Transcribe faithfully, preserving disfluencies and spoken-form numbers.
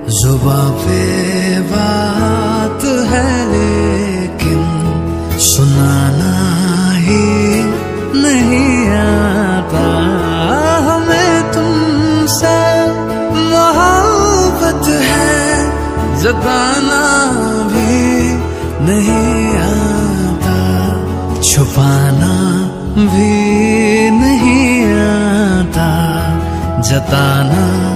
जुबां पे बात है लेकिन सुनाना ही नहीं आता। हमें तुमसे मोहब्बत है जताना भी नहीं आता, छुपाना भी नहीं आता, जताना